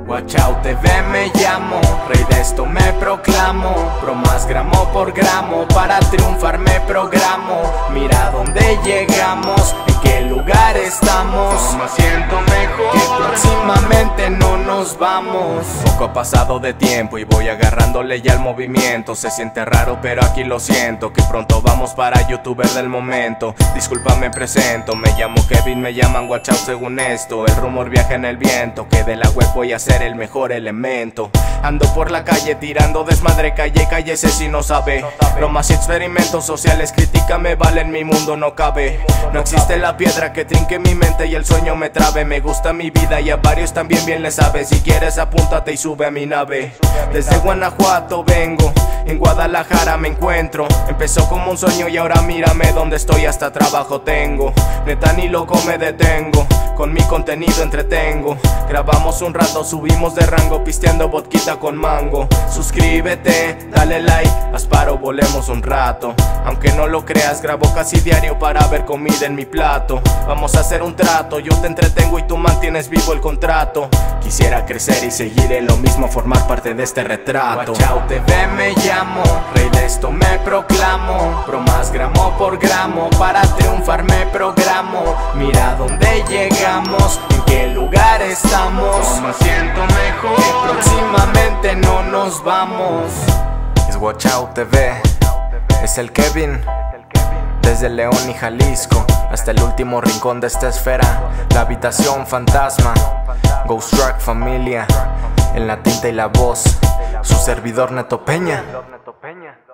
Watch Out TV me llamo, rey de esto me proclamo. Bromas gramo por gramo, para triunfar me programo. Mira dónde llegamos, en qué lugar estamos. Me siento mejor, que próximamente no nos vamos. Poco ha pasado de tiempo y voy agarrándole ya el movimiento. Se siente raro pero aquí lo siento, que pronto vamos para youtuber del momento. Disculpa me presento, me llamo Kevin, me llaman Watch Out según esto. El rumor viaja en el viento, que de la web voy a ser el mejor elemento. Ando por la calle tirando desmadre, cállese si no sabe. Bromas y experimentos sociales, crítica me vale, en mi mundo no cabe. No existe la piedra que trinque mi mente y el sueño me trabe. Me gusta mi vida y a varios también bien le sabe. Si quieres apúntate y sube a mi nave. Desde Guanajuato vengo, en Guadalajara me encuentro. Empezó como un sueño y ahora mírame donde estoy, hasta trabajo tengo. Neta ni loco me detengo, con mi contenido entretengo. Grabamos un rato, subimos de rango, pisteando vodquita con mango. Suscríbete, dale like, asparo volemos un rato. Aunque no lo creas, grabo casi diario para ver comida en mi plato. Vamos a hacer un trato, yo te entretengo y tú mantienes vivo el contrato. Quisiera crecer y seguir en lo mismo, formar parte de este retrato. Watch Out TV me llamo, rey de esto me proclamo. Bromas gramo por gramo, para triunfar me programo. Mira dónde llegamos, en qué lugar estamos. me siento mejor, que próximamente no nos vamos. Es Watch Out TV, es el Kevin. Desde León y Jalisco hasta el último rincón de esta esfera. La habitación fantasma, Ghost Track familia. En la tinta y la voz, su servidor Neto Peña.